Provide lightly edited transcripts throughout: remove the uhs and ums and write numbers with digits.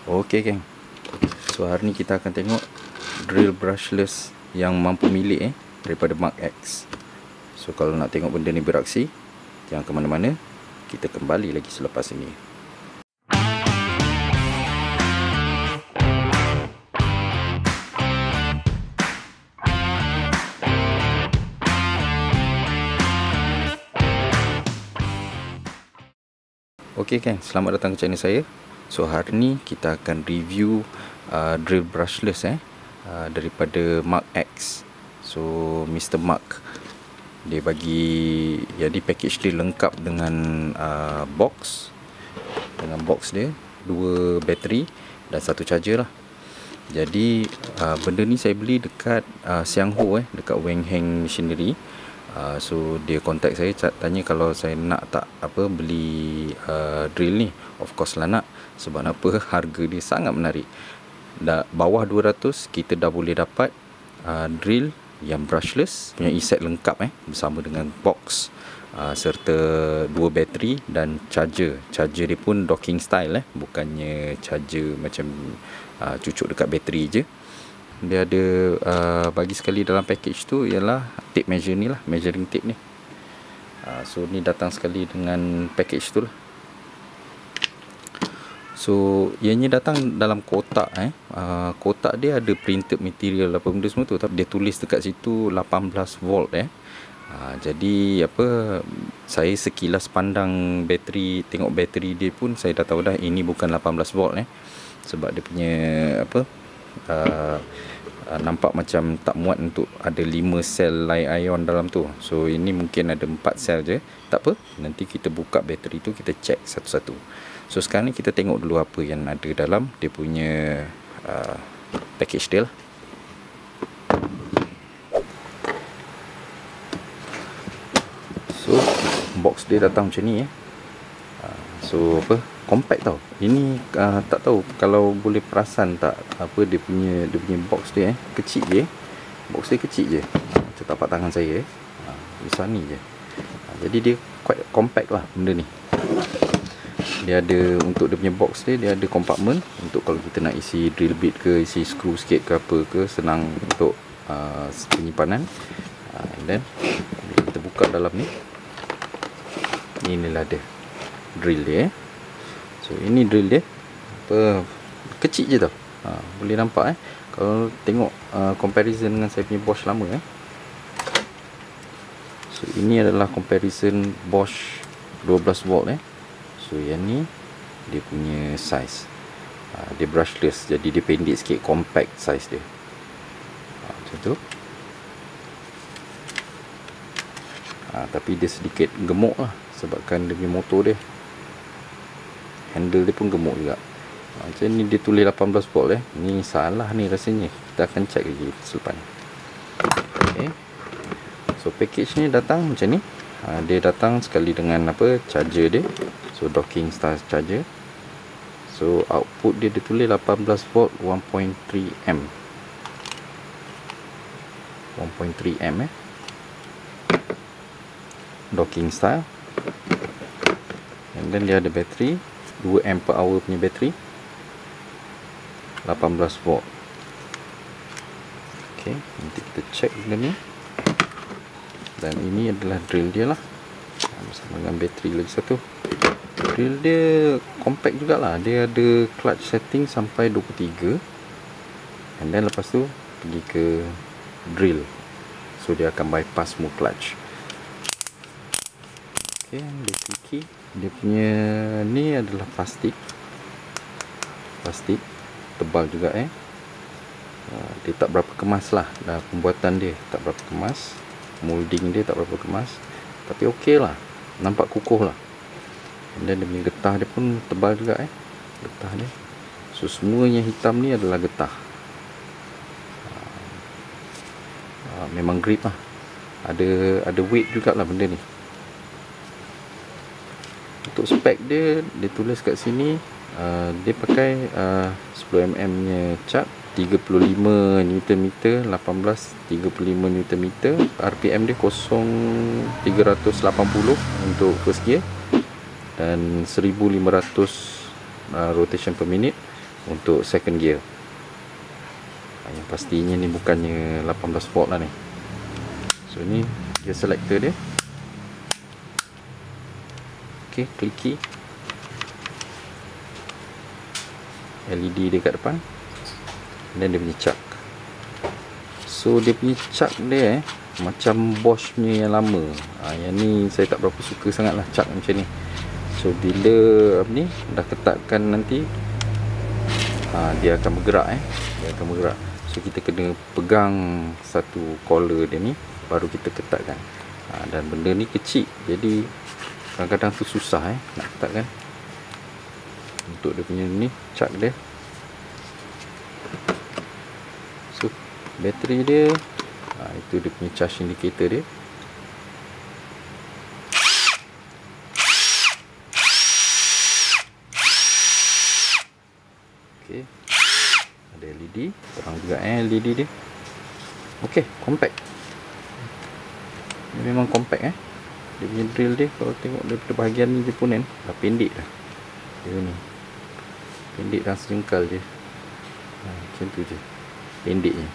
Okey geng, so hari ni kita akan tengok drill brushless yang mampu milik daripada Mark X. So kalau nak tengok benda ni beraksi, jangan ke mana-mana, kita kembali lagi selepas ini. Okey geng, selamat datang ke channel saya. So hari ni kita akan review drill brushless daripada Mark X. So Mr. Mark dia bagi, jadi package dia lengkap dengan box dia, 2 bateri dan 1 charger lah. Jadi benda ni saya beli dekat Siangho dekat Weng Heng Machinery. So dia contact saya, tanya kalau saya nak tak beli drill ni. Of course lah nak. Sebab apa? Harga dia sangat menarik. Bawah 200 kita dah boleh dapat drill yang brushless, punya set lengkap bersama dengan box, serta 2 bateri dan charger. Charger dia pun docking style bukannya charger macam cucuk dekat bateri je. Dia ada bagi sekali dalam package tu ialah tape measure ni lah, measuring tape ni. So ni datang sekali dengan package tu lah. So ianya datang dalam kotak kotak dia ada printed material apa benda semua tu, tapi dia tulis dekat situ 18 volt jadi saya sekilas pandang bateri, tengok bateri dia pun saya dah tahu dah ini bukan 18 volt sebab dia punya nampak macam tak muat untuk ada 5 sel ion dalam tu. So ini mungkin ada 4 sel je. Tak apa, nanti kita buka bateri tu, kita check satu-satu. So sekarang ni kita tengok dulu apa yang ada dalam dia punya package dia lah. So box dia datang macam ni so compact tau. Ini tak tahu kalau boleh perasan tak dia punya box dia kecil je. Box dia kecil je. Macam tapak tangan saya besar ni je. Jadi dia quite compact lah benda ni. Dia ada untuk dia punya box dia ada compartment untuk kalau kita nak isi drill bit ke, isi skru sikit ke apa ke, senang untuk penyimpanan. And then bila kita buka dalam ni, inilah dia drill dia. So ini drill dia kecil je tau. Boleh nampak kalau tengok comparison dengan saya punya Bosch lama So ini adalah comparison Bosch 12 volt So yang ni dia punya size. Dia brushless, jadi dia pendek sikit, compact size dia. Macam tu. Tapi dia sedikit gemuk lah sebabkan dia punya motor dia, handle dia pun gemuk juga. Macam ni dia tulis 18 volt ni salah ni rasanya. Kita akan check lagi selepas ni. Okay. So package ni datang macam ni. Dia datang sekali dengan charger dia. So docking style charger. So output dia tulis 18 volt 1.3 amp. 1.3 amp docking style. And then dia ada bateri 2 amp per hour punya bateri, 18 volt. Ok, nanti kita check benda ni. Dan ini adalah drill dia lah, bersama dengan bateri lagi satu. Drill dia compact jugalah. Dia ada clutch setting sampai 23. And then lepas tu pergi ke drill. So dia akan bypass semua clutch. Ok, dia key. Dia punya ni adalah plastik tebal juga dia tak berapa kemas lah. Dah pembuatan dia tak berapa kemas, molding dia tak berapa kemas, tapi ok lah, nampak kukuh lah. Dan dia punya getah dia pun tebal juga getah dia. So semua yang hitam ni adalah getah. Memang grip lah, ada weight jugalah benda ni. Untuk spek dia tulis kat sini dia pakai 10mm nya cap, 35 Nm, 18 35 Nm, RPM dia 0.380 untuk first gear dan 1500 rotation per minute. untuk second gear. Yang pastinya ni bukannya 18 volt lah ni. So ni gear selector dia. Okey, clicky. LED dia kat depan. Dan dia punya chuck. So dia punya chuck dia macam Bosch punya yang lama. Yang ni saya tak berapa suka sangat lah chuck macam ni. So bila apa ni dah ketatkan nanti, dia akan bergerak dia akan bergerak. So kita kena pegang satu collar dia ni, baru kita ketatkan. Dan benda ni kecil, jadi kadang-kadang tu susah nak ketatkan. Untuk dia punya ni chuck dia. So bateri dia, itu dia punya charge indicator dia. Okey, ada LED, terang juga LED dia. Okey, compact. Dia memang compact Dia punya drill dia, kalau tengok daripada bahagian ni dia pun dah pendek dah. Dia ni pendek dan sejengkal je. Macam tu je pendeknya.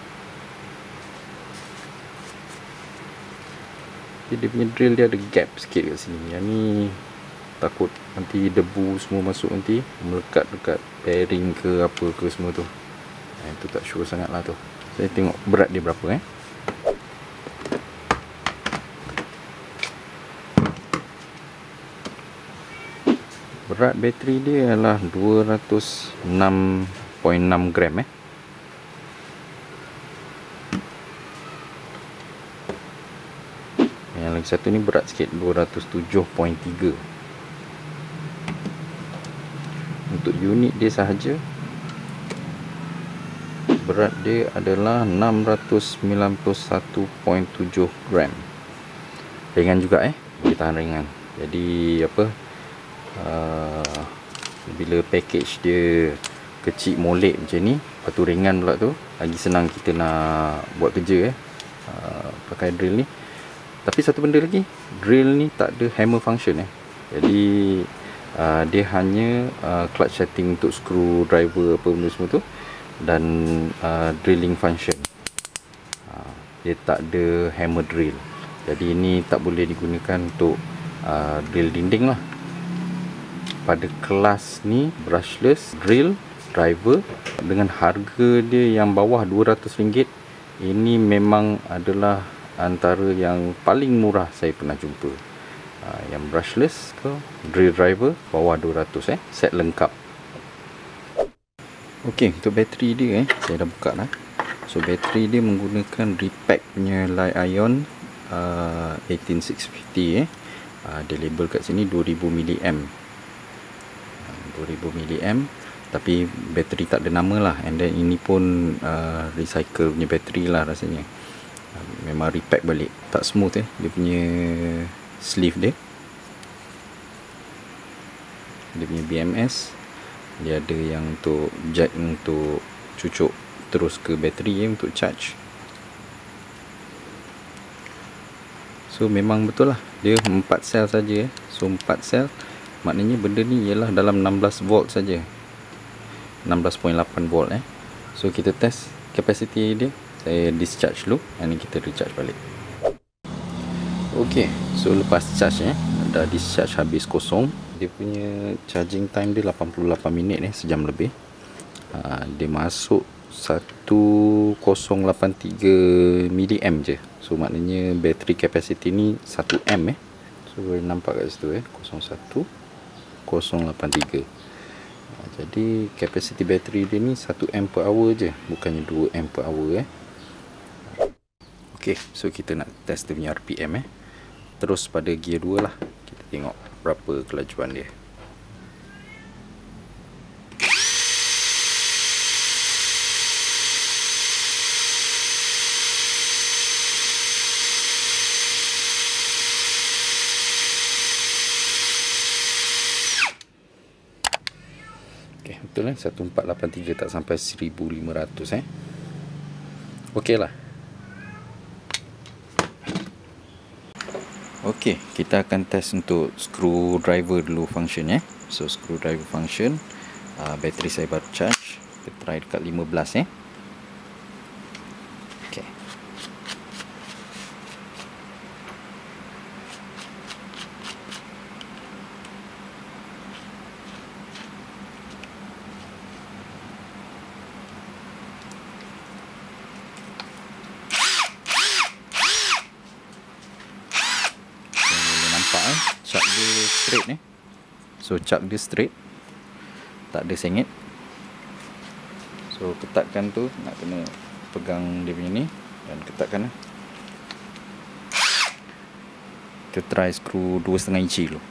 Dia punya drill dia ada gap sikit kat sini. Yang ni takut nanti debu semua masuk, nanti melekat dekat bearing ke apa ke semua tu. Itu tak sure sangat lah tu. Saya tengok berat dia berapa Berat bateri dia adalah 206.6 gram Yang lagi satu ni berat sikit, 207.3. Untuk unit dia sahaja, berat dia adalah 691.7 gram. Ringan juga boleh tahan ringan. Jadi apa, bila package dia kecil molek macam ni, lepas tu ringan pula tu, lagi senang kita nak buat kerja pakai drill ni. Tapi satu benda lagi, drill ni tak ada hammer function Jadi dia hanya clutch setting untuk screwdriver apa benda semua tu, dan drilling function. Dia tak ada hammer drill. Jadi ini tak boleh digunakan untuk drill dinding lah. Pada kelas ni brushless drill driver dengan harga dia yang bawah RM200, ini memang adalah antara yang paling murah saya pernah jumpa. Yang brushless ke drill driver bawah 200 set lengkap. Okey, untuk bateri dia saya dah buka lah. So bateri dia menggunakan repack punya Li-ion 18650 dia label kat sini 2000 mAh. 2000 mAh, tapi bateri tak ada nama lah. And then ini pun recycle punya bateri lah rasanya. Memang repack balik. Tak smooth dia punya sleeve dia. Dia punya BMS. Dia ada yang untuk jack untuk cucuk terus ke bateri untuk charge. So memang betul lah, dia 4 sel saja. So 4 sel maknanya benda ni ialah dalam 16 volt saja. 16.8 volt So kita test kapasiti dia. Saya discharge dulu, and ni kita recharge balik. Okey, so lepas charge dah discharge habis kosong. Dia punya charging time dia 88 minit sejam lebih. Dia masuk 1083 mAh je. So maknanya bateri capacity ni 1 amp So boleh nampak kat situ 01083. Jadi capacity bateri dia ni 1 amp per hour je, bukannya 2 amp per hour Okey, so kita nak test dia punya RPM Terus pada gear 2 lah. Kita tengok berapa kelajuan dia. Okey, betul 1483, tak sampai 1500 Okey lah. Okey, kita akan test untuk screwdriver dulu function So screwdriver function, Bateri saya baru charge. Kita try dekat 15 eh. Okay. Cap dia straight eh. So cap dia straight, tak ada sengit. So ketatkan tu, nak kena pegang dia punya ni dan ketatkan. Kita try skru 2,5 inci dulu.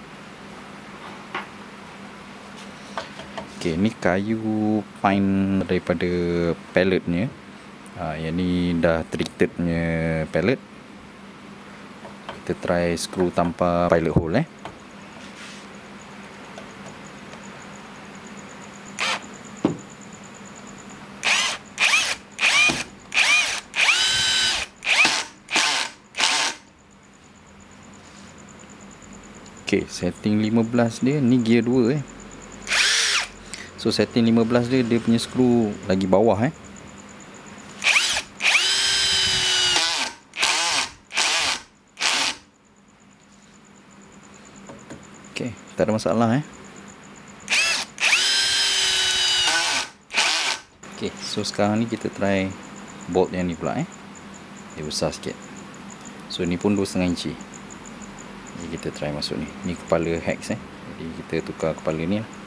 Ok, ni kayu pine daripada palletnya. Yang ni dah treated punya pallet. Kita try skru tanpa pilot hole eh. Ok, setting 15 dia, ni gear 2 eh. So setting 15 dia, dia punya skru lagi bawah eh. Ok, tak ada masalah eh. Ok, so sekarang ni kita try bolt yang ni pula eh. Dia besar sikit. So ni pun 2,5 inci. Jadi kita try masuk ni. Ni kepala hex eh. Jadi kita tukar kepala ni lah.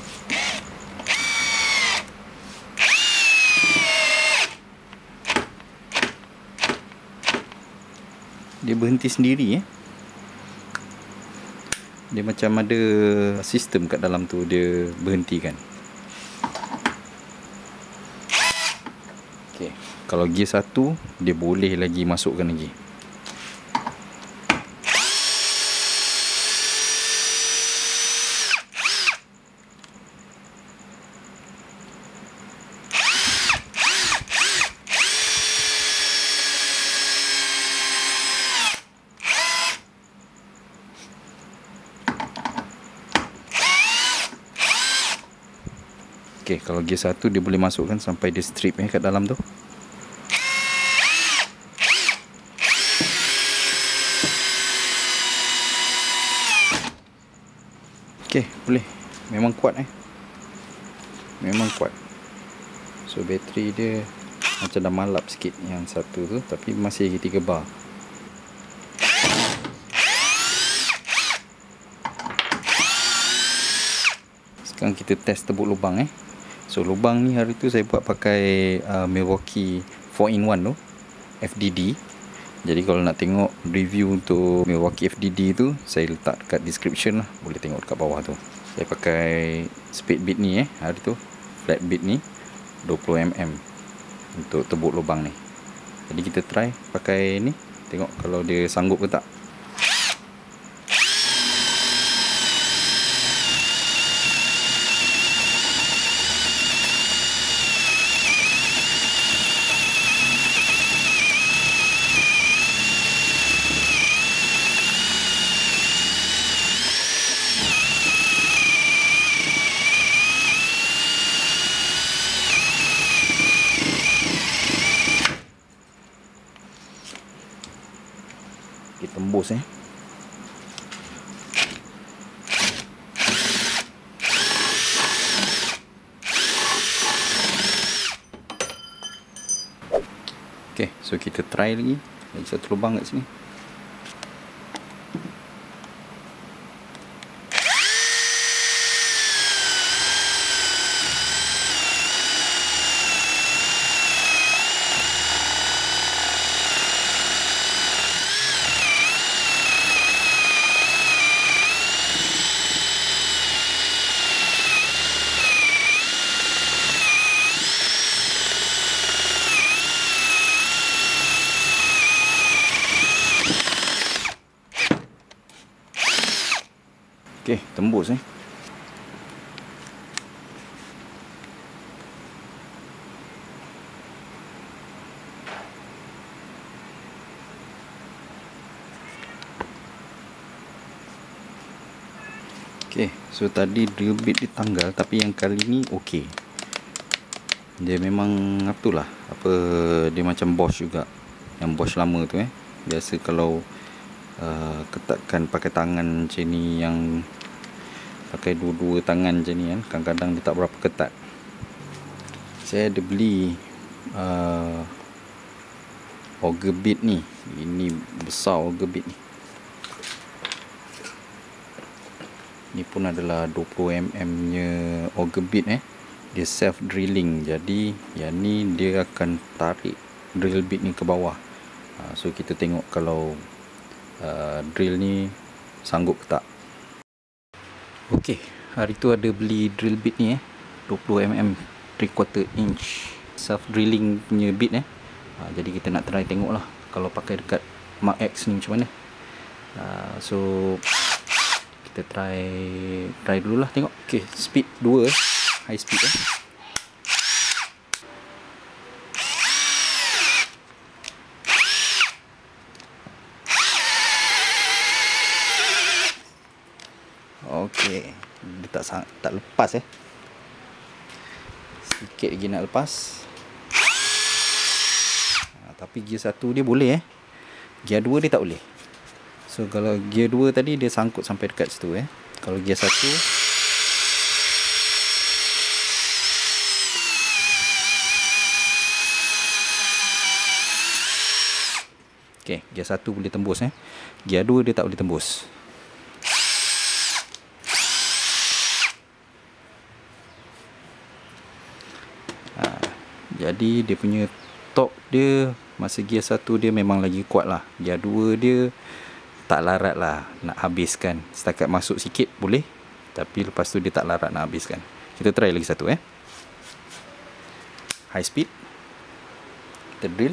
Dia berhenti sendiri eh. Dia macam ada sistem kat dalam tu, dia berhentikan. Okay. Kalau gear 1, dia boleh lagi masukkan lagi. Okay, kalau gear 1 dia boleh masukkan sampai dia strip kat dalam tu. Okay, boleh. Memang kuat memang kuat. So bateri dia macam dah malap sikit yang satu tu, tapi masih lagi 3 bar. Sekarang kita test tebuk lubang eh. So lubang ni hari tu saya buat pakai Milwaukee 4-in-1 tu, FDD. Jadi kalau nak tengok review untuk Milwaukee FDD tu, saya letak dekat description lah, boleh tengok dekat bawah tu. Saya pakai speed bit ni hari tu, flat bit ni 20mm untuk tebuk lubang ni. Jadi kita try pakai ni, tengok kalau dia sanggup ke tak. Kita tembus Okay, so kita try lagi satu lubang kat sini. Okay, tembus Okay, Okay, so tadi drill bit ditanggal, tapi yang kali ni okey. Dia memang apa dia macam Bosch juga, yang Bosch lama tu biasa kalau ketatkan pakai tangan macam ni, yang pakai dua-dua tangan macam ni kan, kadang-kadang dia tak berapa ketat. Saya ada beli auger bit ni. Ini besar auger bit ni. Ni pun adalah 20mm nya auger bit Dia self drilling. Jadi yang ni dia akan tarik drill bit ni ke bawah. So kita tengok kalau drill ni sanggup ke tak. Okey, hari tu ada beli drill bit ni 20mm 3/4 inch self drilling punya bit jadi kita nak try tengok lah kalau pakai dekat Mark X ni macam mana. So kita try dululah tengok. Okey, speed 2, high speed Okey, dia tak lepas sikit lagi nak lepas. Tapi gear 1 dia boleh gear 2 dia tak boleh. So kalau gear 2 tadi dia sangkut sampai dekat situ Kalau gear 1 okey, gear 1 boleh tembus gear 2 dia tak boleh tembus. Jadi dia punya torque dia masa gear 1 dia memang lagi kuat lah. Gear 2 dia tak larat lah nak habiskan. Setakat masuk sikit boleh, tapi lepas tu dia tak larat nak habiskan. Kita try lagi satu high speed. Kita drill.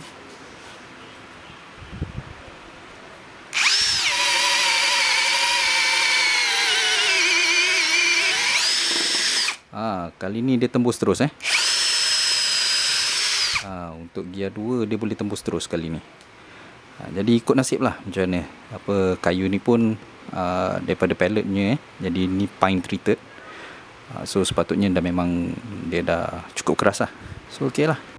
Kali ni dia tembus terus untuk gear 2 dia boleh tembus terus kali ni. Jadi ikut nasib lah macam mana. Kayu ni pun daripada palletnya jadi ni pine treated. So sepatutnya dah memang dia dah cukup keras lah. So okey lah.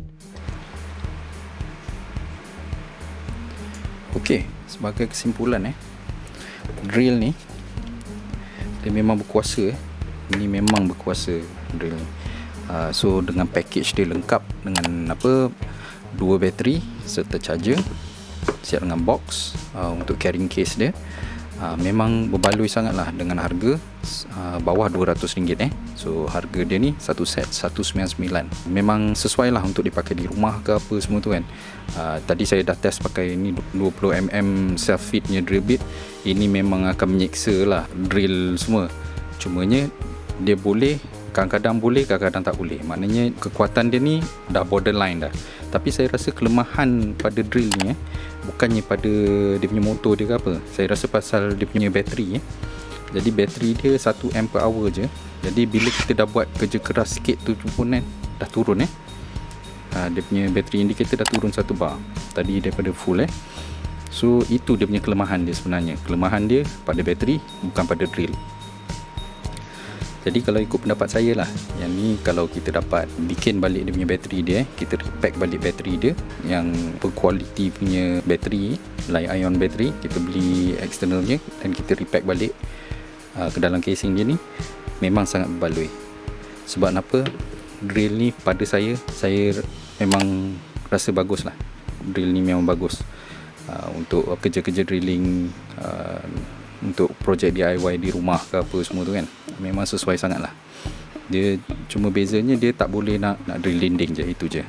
Okey, sebagai kesimpulan drill ni dia memang berkuasa Ini memang berkuasa drill ni. So dengan package dia lengkap dengan 2 bateri serta charger, siap dengan box untuk carrying case dia. Memang berbaloi sangatlah dengan harga bawah RM200 So harga dia ni satu set 199. Memang sesuai lah untuk dipakai di rumah ke apa semua tu kan. Tadi saya dah test pakai ni 20mm self fitnya drill bit. Ini memang akan menyeksa lah drill semua. Cumanya dia boleh, kadang-kadang boleh, kadang-kadang tak boleh. Maknanya kekuatan dia ni dah borderline dah. Tapi saya rasa kelemahan pada drill ni bukannya pada dia punya motor dia ke apa. Saya rasa pasal dia punya bateri Jadi bateri dia 1 amp per hour je. Jadi bila kita dah buat kerja keras sikit tu pun dah turun dia punya bateri indicator dah turun 1 bar tadi daripada full So itu dia punya kelemahan dia sebenarnya. Kelemahan dia pada bateri, bukan pada drill. Jadi kalau ikut pendapat saya lah, yang ni kalau kita dapat bikin balik dia punya bateri dia kita repack balik bateri dia yang berkualiti punya bateri, Li-ion bateri, kita beli externalnya dan kita repack balik ke dalam casing dia ni, memang sangat berbaloi. Sebab apa? Drill ni pada saya memang rasa bagus lah. Drill ni memang bagus untuk kerja-kerja drilling, untuk projek DIY di rumah ke apa semua tu kan. Memang sesuai sangat lah. Dia cuma bezanya dia tak boleh nak drill dinding je, itu je.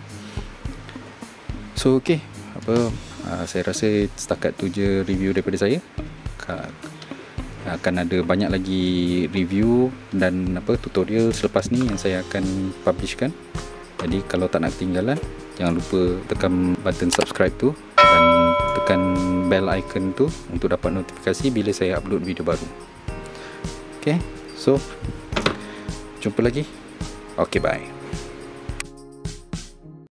So okey, saya rasa setakat tu je review daripada saya. Akan ada banyak lagi review dan tutorial selepas ni yang saya akan publishkan. Jadi kalau tak nak ketinggalan, jangan lupa tekan button subscribe tu dan tekan bell icon tu untuk dapat notifikasi bila saya upload video baru. Okay, so jumpa lagi. Okay, bye.